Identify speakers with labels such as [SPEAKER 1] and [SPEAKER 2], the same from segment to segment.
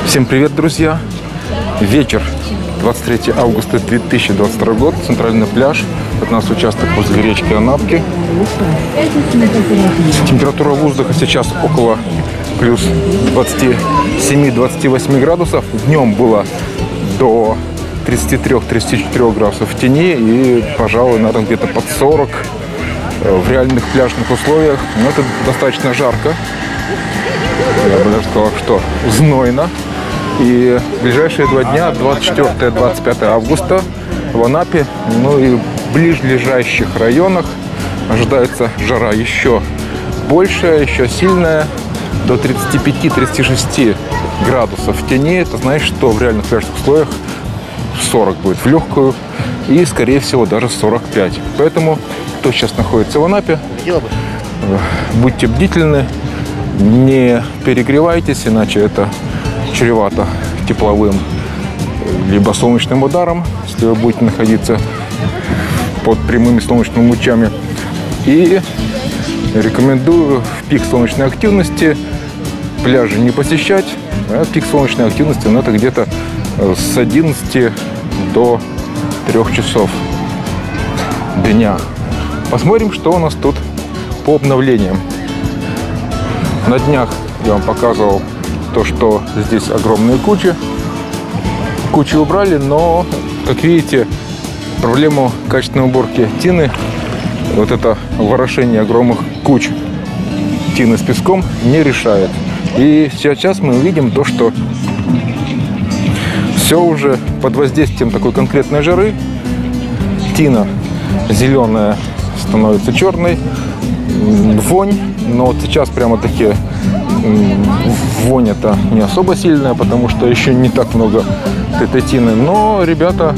[SPEAKER 1] Всем привет, друзья! Вечер, 23 августа 2022 год, центральный пляж. Это у нас участок возле речки Анапки. Температура воздуха сейчас около плюс 27-28 градусов. Днем было до 33-34 градусов в тени и, пожалуй, наверное, где-то под 40 в реальных пляжных условиях. Но это достаточно жарко. Я бы даже сказал, что знойно. И в ближайшие 2 дня, 24-25 августа, в Анапе, ну и в ближайших районах ожидается жара еще большая, еще сильная, до 35-36 градусов в тени. Это значит, что в реальных пляжных условиях 40 будет в легкую и, скорее всего, даже 45. Поэтому, кто сейчас находится в Анапе, будьте бдительны, не перегревайтесь, иначе это чревато тепловым либо солнечным ударом, если вы будете находиться под прямыми солнечными лучами. И рекомендую в пик солнечной активности пляжи не посещать. А пик солнечной активности, ну, это где-то с 11 до 3 часов дня. Посмотрим, что у нас тут по обновлениям. На днях я вам показывал то, что здесь огромные кучи убрали, но, как видите, проблему качественной уборки тины, вот это ворошение огромных куч тины с песком, не решает. И сейчас мы увидим то, что все уже под воздействием такой конкретной жары. Тина зеленая становится черной, вонь, но вот сейчас прямо таки вонь это не особо сильная, потому что еще не так много этой тины. Но, ребята,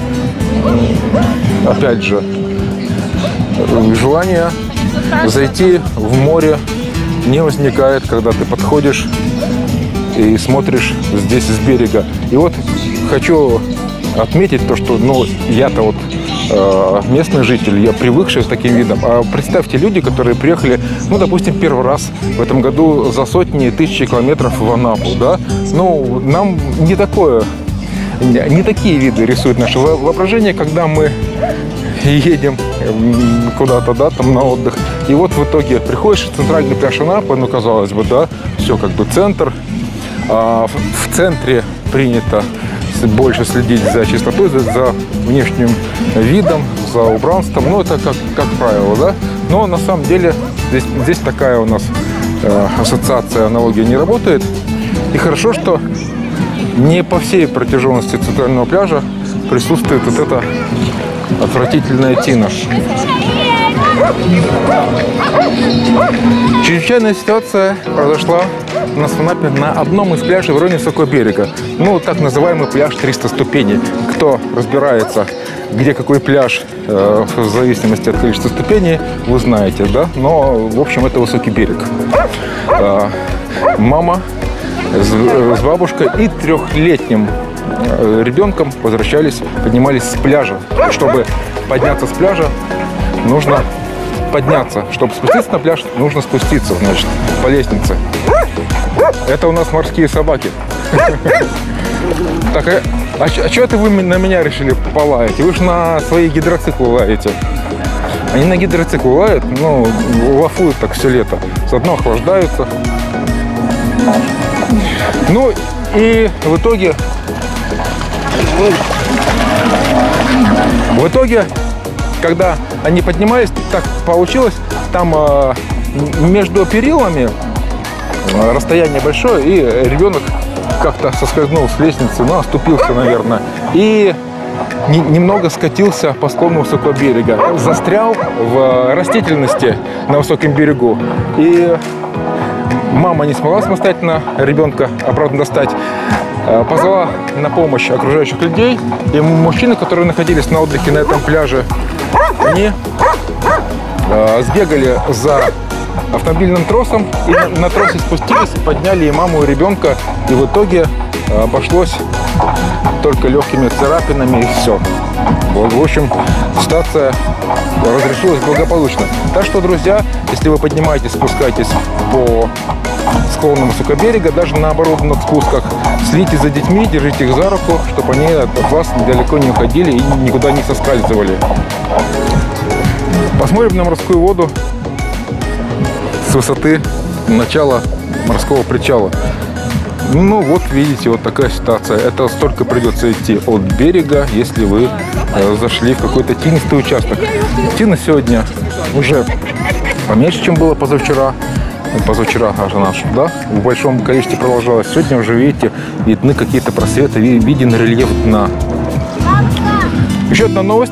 [SPEAKER 1] опять же, желание зайти в море не возникает, когда ты подходишь и смотришь здесь с берега. И вот хочу отметить то, что, ну, я-то вот местный житель, я привыкший с таким видом. А представьте, люди, которые приехали, ну, допустим, первый раз в этом году за сотни и тысячи километров в Анапу, да, ну, нам не такие виды рисует наше воображение, когда мы едем куда-то, да, там на отдых. И вот в итоге приходишь в центральный пляж Анапы, ну, казалось бы, да, все как бы центр. А в центре принято больше следить за чистотой, за внешним видом, за убранством. Ну, это как правило, да. Но на самом деле здесь такая у нас ассоциация, аналогия не работает. И хорошо, что не по всей протяженности центрального пляжа присутствует вот эта отвратительная тина. Чрезвычайная ситуация произошла у нас в Анапе на одном из пляжей в районе Высокого берега. Ну, так называемый пляж 300 ступеней. Кто разбирается, где какой пляж, в зависимости от количества ступеней, вы знаете, да? Но, в общем, это Высокий берег. Мама с бабушкой и 3-летним ребенком поднимались с пляжа. Чтобы подняться с пляжа, нужно подняться. Чтобы спуститься на пляж, нужно спуститься, значит, по лестнице. Это у нас морские собаки. Так, а что это вы на меня решили полаять? Вы же на свои гидроциклы лаете. Они на гидроциклы лают, ну, лафуют так все лето. Заодно охлаждаются. Ну, и в итоге, когда они поднимались, так получилось, там между перилами расстояние большое, и ребенок как-то соскользнул с лестницы, ну, оступился, наверное, и немного скатился по склону Высокого берега, застрял в растительности на Высоком берегу, и мама не смогла самостоятельно ребенка обратно достать, позвала на помощь окружающих людей, и мужчины, которые находились на отдыхе на этом пляже, они сбегали за автомобильным тросом и на тросе спустились, подняли и маму, и ребенка, и в итоге обошлось только легкими царапинами, и все. Вот, в общем, ситуация разрешилась благополучно. Так что, друзья, если вы поднимаетесь, спускаетесь по склона высокоберега, даже на оборудованных спусках. Следите за детьми, держите их за руку, чтобы они от вас далеко не уходили и никуда не соскальзывали. Посмотрим на морскую воду с высоты начала морского причала. Ну вот видите, вот такая ситуация. Это столько придется идти от берега, если вы зашли в какой-то тенистый участок. Тина сегодня уже поменьше, чем было позавчера. Позавчера она да, в большом количестве продолжалась. Сегодня уже, видите, видны какие-то просветы, виден рельеф дна. Еще одна новость.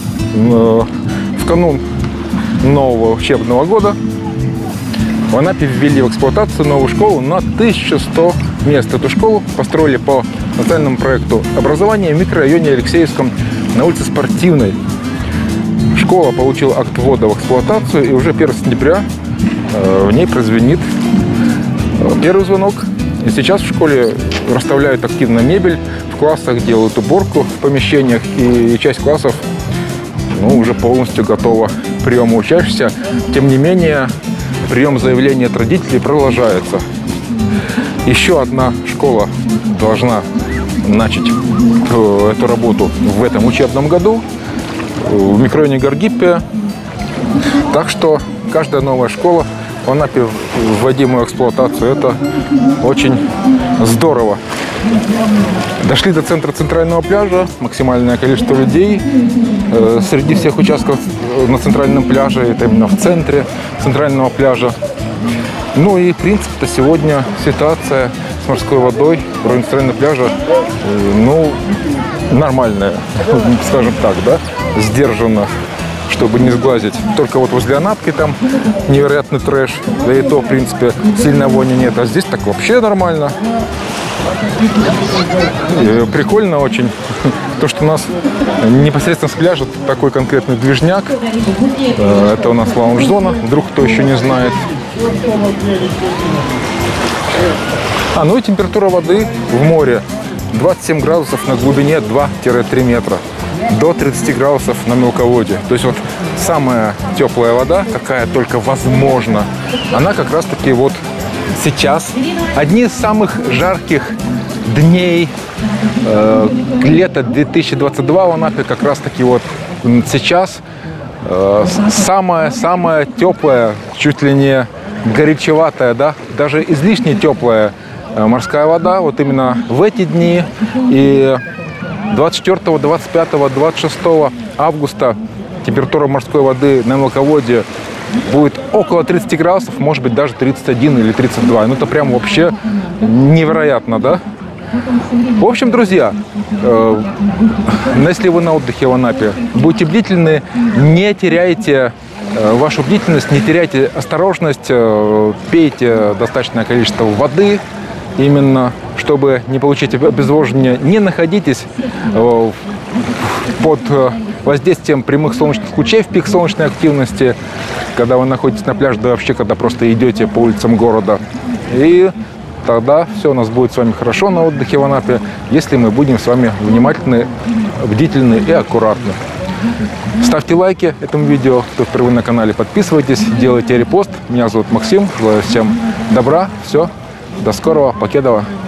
[SPEAKER 1] В канун нового учебного года в Анапе ввели в эксплуатацию новую школу на 1100 мест. Эту школу построили по национальному проекту образования в микрорайоне Алексеевском на улице Спортивной. Школа получила акт ввода в эксплуатацию, и уже 1 сентября в ней прозвенит первый звонок. И сейчас в школе расставляют активно мебель, в классах делают уборку в помещениях, и часть классов уже полностью готова к приему учащихся. Тем не менее, прием заявлений от родителей продолжается. Еще одна школа должна начать эту работу в этом учебном году в микрорайоне Гаргиппия. Так что каждая новая школа в Анапе, вводимую в эксплуатацию, это очень здорово. Дошли до центра центрального пляжа. Максимальное количество людей среди всех участков на центральном пляже. Это именно в центре центрального пляжа. Ну и, в принципе-то, сегодня ситуация с морской водой в районе центрального пляжа, нормальная, скажем так, да, сдержанно, чтобы не сглазить. Только вот возле Анапки там невероятный трэш, да и то, в принципе, сильной вони нет. А здесь так вообще нормально. И прикольно очень то, что у нас непосредственно с пляжа такой конкретный движняк. Это у нас лаунж-зона, вдруг кто еще не знает. Ну и температура воды в море 27 градусов на глубине 2-3 метра. До 30 градусов на мелководье. То есть вот самая теплая вода, какая только возможна, она как раз таки вот сейчас. Одни из самых жарких дней лета 2022 в Анапе как раз таки вот сейчас. Самая теплая, чуть ли не горячеватая, да, даже излишне теплая морская вода вот именно в эти дни. И 24, 25, 26 августа температура морской воды на мелководье будет около 30 градусов, может быть даже 31 или 32. Ну это прям вообще невероятно, да? В общем, друзья, если вы на отдыхе в Анапе, будьте бдительны, не теряйте вашу бдительность, не теряйте осторожность, пейте достаточное количество воды, именно чтобы не получить обезвоживание. Не находитесь под воздействием прямых солнечных лучей в пик солнечной активности, когда вы находитесь на пляже, да вообще, когда просто идете по улицам города. И тогда все у нас будет с вами хорошо на отдыхе в Анапе, если мы будем с вами внимательны, бдительны и аккуратны. Ставьте лайки этому видео, кто впервые на канале, подписывайтесь, делайте репост. Меня зовут Максим, желаю всем добра, все, до скорого, покедова.